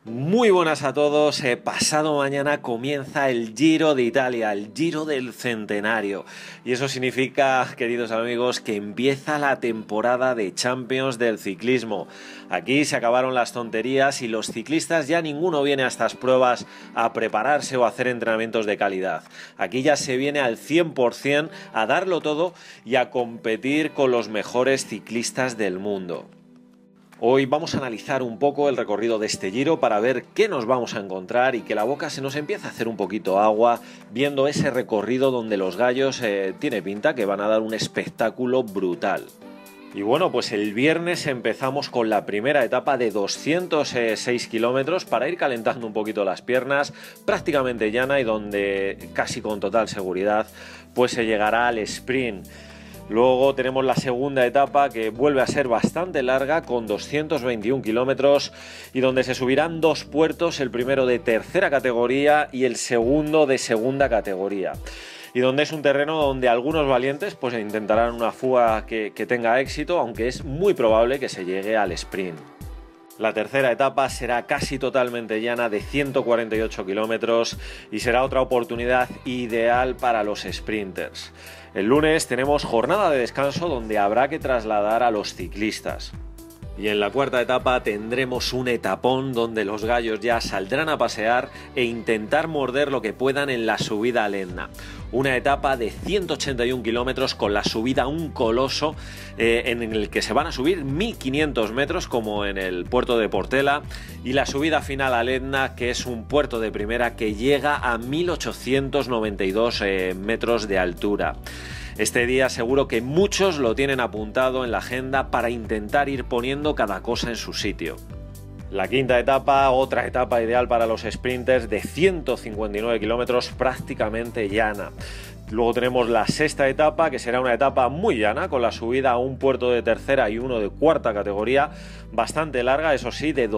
Muy buenas a todos. Pasado mañana comienza el Giro de Italia, el Giro del Centenario. Y eso significa, queridos amigos, que empieza la temporada de Champions del ciclismo. Aquí se acabaron las tonterías y los ciclistas ya ninguno viene a estas pruebas a prepararse o a hacer entrenamientos de calidad. Aquí ya se viene al 100% a darlo todo y a competir con los mejores ciclistas del mundo. Hoy vamos a analizar un poco el recorrido de este Giro para ver qué nos vamos a encontrar y que la boca se nos empiece a hacer un poquito agua viendo ese recorrido donde los gallos tiene pinta que van a dar un espectáculo brutal. Y bueno, pues el viernes empezamos con la primera etapa de 206 kilómetros para ir calentando un poquito las piernas, prácticamente llana y donde casi con total seguridad pues se llegará al sprint. Luego tenemos la segunda etapa que vuelve a ser bastante larga con 221 kilómetros y donde se subirán dos puertos, el primero de tercera categoría y el segundo de segunda categoría. Y donde es un terreno donde algunos valientes pues intentarán una fuga que tenga éxito, aunque es muy probable que se llegue al sprint. La tercera etapa será casi totalmente llana de 148 kilómetros y será otra oportunidad ideal para los sprinters. El lunes tenemos jornada de descanso donde habrá que trasladar a los ciclistas. Y en la cuarta etapa tendremos un etapón donde los gallos ya saldrán a pasear e intentar morder lo que puedan en la subida al Etna. Una etapa de 181 kilómetros con la subida a un coloso en el que se van a subir 1500 metros como en el puerto de Portela y la subida final al Etna, que es un puerto de primera que llega a 1892 metros de altura. Este día seguro que muchos lo tienen apuntado en la agenda para intentar ir poniendo cada cosa en su sitio. La quinta etapa, otra etapa ideal para los sprinters de 159 kilómetros prácticamente llana. Luego tenemos la sexta etapa, que será una etapa muy llana, con la subida a un puerto de tercera y uno de cuarta categoría, bastante larga, eso sí, de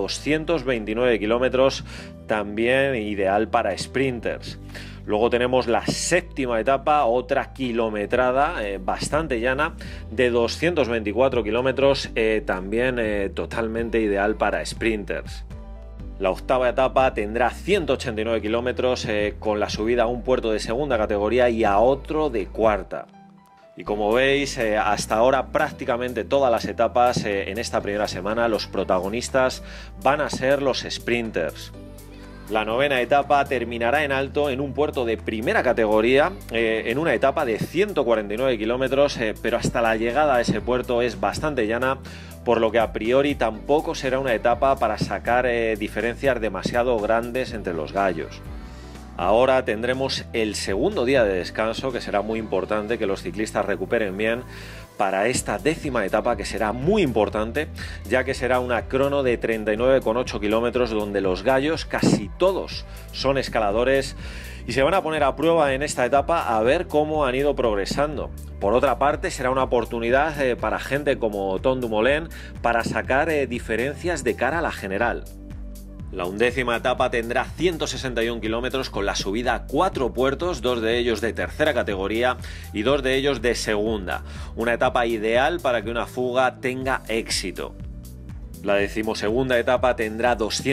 229 kilómetros, también ideal para sprinters. Luego tenemos la séptima etapa, otra kilometrada bastante llana de 224 kilómetros, también totalmente ideal para sprinters. La octava etapa tendrá 189 kilómetros con la subida a un puerto de segunda categoría y a otro de cuarta. Y como veis, hasta ahora prácticamente todas las etapas en esta primera semana los protagonistas van a ser los sprinters. La novena etapa terminará en alto en un puerto de primera categoría, en una etapa de 149 kilómetros, pero hasta la llegada a ese puerto es bastante llana, por lo que a priori tampoco será una etapa para sacar diferencias demasiado grandes entre los gallos. Ahora tendremos el segundo día de descanso, que será muy importante que los ciclistas recuperen bien para esta décima etapa, que será muy importante, ya que será una crono de 39,8 kilómetros donde los gallos casi todos son escaladores y se van a poner a prueba en esta etapa a ver cómo han ido progresando. Por otra parte, será una oportunidad para gente como Tom Dumoulin para sacar diferencias de cara a la general. La undécima etapa tendrá 161 kilómetros con la subida a 4 puertos, 2 de ellos de tercera categoría y 2 de ellos de segunda. Una etapa ideal para que una fuga tenga éxito. La decimosegunda etapa tendrá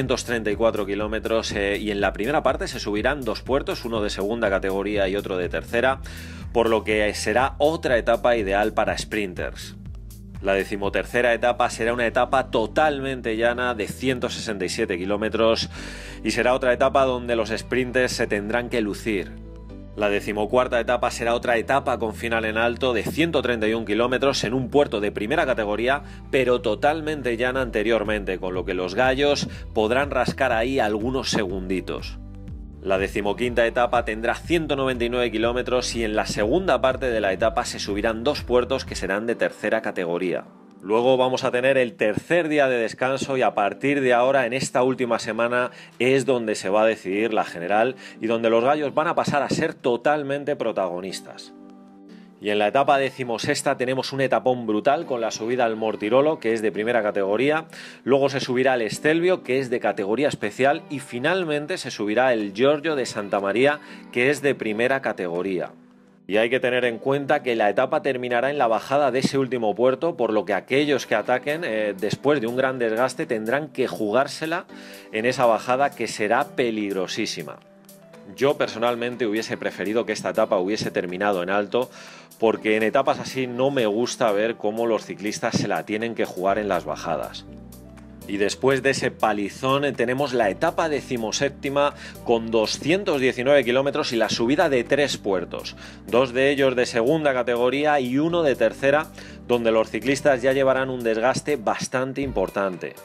234 kilómetros y en la primera parte se subirán 2 puertos, uno de segunda categoría y otro de tercera, por lo que será otra etapa ideal para sprinters. La decimotercera etapa será una etapa totalmente llana de 167 kilómetros y será otra etapa donde los sprinters se tendrán que lucir. La decimocuarta etapa será otra etapa con final en alto de 131 kilómetros en un puerto de primera categoría, pero totalmente llana anteriormente, con lo que los gallos podrán rascar ahí algunos segunditos. La decimoquinta etapa tendrá 199 kilómetros y en la segunda parte de la etapa se subirán 2 puertos que serán de tercera categoría. Luego vamos a tener el tercer día de descanso y a partir de ahora, en esta última semana, es donde se va a decidir la general y donde los gallos van a pasar a ser totalmente protagonistas. Y en la etapa decimosexta tenemos un etapón brutal con la subida al Mortirolo, que es de primera categoría, luego se subirá el Stelvio, que es de categoría especial, y finalmente se subirá el Giorgio de Santa María, que es de primera categoría. Y hay que tener en cuenta que la etapa terminará en la bajada de ese último puerto, por lo que aquellos que ataquen después de un gran desgaste tendrán que jugársela en esa bajada, que será peligrosísima. Yo personalmente hubiese preferido que esta etapa hubiese terminado en alto, porque en etapas así no me gusta ver cómo los ciclistas se la tienen que jugar en las bajadas. Y después de ese palizón tenemos la etapa 17ª con 219 kilómetros y la subida de 3 puertos, 2 de ellos de segunda categoría y 1 de tercera, donde los ciclistas ya llevarán un desgaste bastante importante.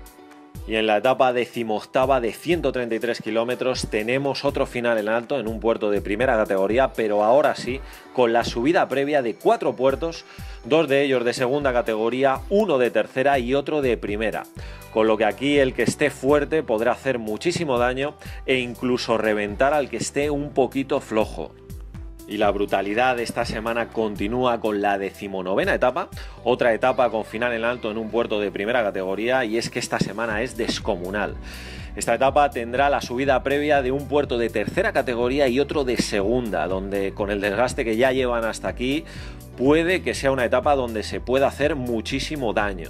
Y en la etapa 18ª de 133 kilómetros tenemos otro final en alto en un puerto de primera categoría, pero ahora sí, con la subida previa de 4 puertos, 2 de ellos de segunda categoría, 1 de tercera y otro de primera. Con lo que aquí el que esté fuerte podrá hacer muchísimo daño e incluso reventar al que esté un poquito flojo. Y la brutalidad de esta semana continúa con la 19ª etapa, otra etapa con final en alto en un puerto de primera categoría, y es que esta semana es descomunal. Esta etapa tendrá la subida previa de un puerto de tercera categoría y otro de segunda, donde con el desgaste que ya llevan hasta aquí, puede que sea una etapa donde se pueda hacer muchísimo daño.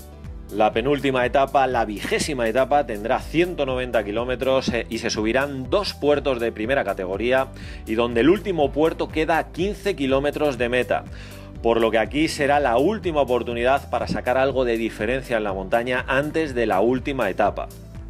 La penúltima etapa, la 20ª etapa, tendrá 190 kilómetros y se subirán 2 puertos de primera categoría, y donde el último puerto queda a 15 kilómetros de meta, por lo que aquí será la última oportunidad para sacar algo de diferencia en la montaña antes de la última etapa.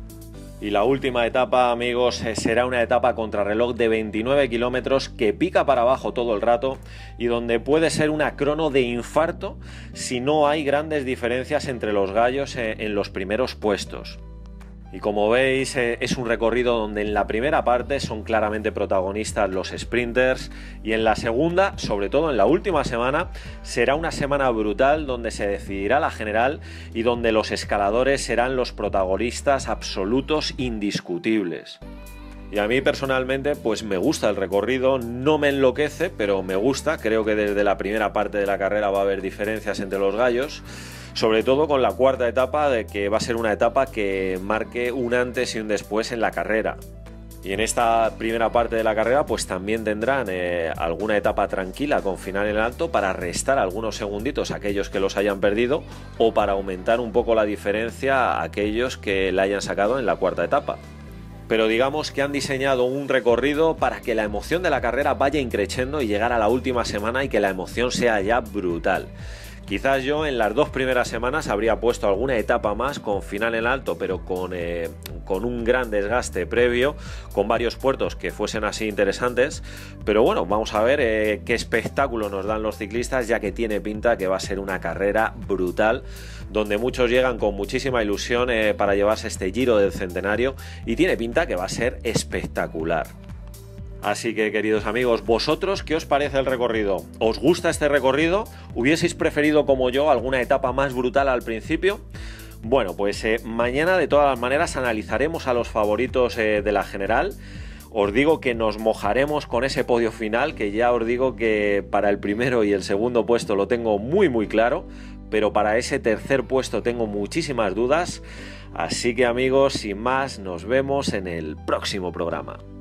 Y la última etapa, amigos, será una etapa contrarreloj de 29 kilómetros que pica para abajo todo el rato y donde puede ser una crono de infarto si no hay grandes diferencias entre los gallos en los primeros puestos. Y como veis, es un recorrido donde en la primera parte son claramente protagonistas los sprinters, y en la segunda, sobre todo en la última semana, será una semana brutal donde se decidirá la general y donde los escaladores serán los protagonistas absolutos indiscutibles. Y a mí personalmente pues me gusta el recorrido, no me enloquece, pero me gusta. Creo que desde la primera parte de la carrera va a haber diferencias entre los gallos, sobre todo con la cuarta etapa, de que va a ser una etapa que marque un antes y un después en la carrera. Y en esta primera parte de la carrera pues también tendrán alguna etapa tranquila con final en alto para restar algunos segunditos a aquellos que los hayan perdido, o para aumentar un poco la diferencia a aquellos que la hayan sacado en la cuarta etapa. Pero digamos que han diseñado un recorrido para que la emoción de la carrera vaya increciendo y llegar a la última semana y que la emoción sea ya brutal. Quizás yo en las 2 primeras semanas habría puesto alguna etapa más con final en alto, pero con un gran desgaste previo, con varios puertos que fuesen así interesantes. Pero bueno, vamos a ver qué espectáculo nos dan los ciclistas, ya que tiene pinta que va a ser una carrera brutal, donde muchos llegan con muchísima ilusión para llevarse este Giro del Centenario, y tiene pinta que va a ser espectacular. Así que, queridos amigos, ¿vosotros qué os parece el recorrido? ¿Os gusta este recorrido? ¿Hubieseis preferido, como yo, alguna etapa más brutal al principio? Bueno, pues mañana de todas las maneras analizaremos a los favoritos de la general. Os digo que nos mojaremos con ese podio final, que ya os digo que para el primero y el segundo puesto lo tengo muy muy claro, pero para ese tercer puesto tengo muchísimas dudas. Así que, amigos, sin más, nos vemos en el próximo programa.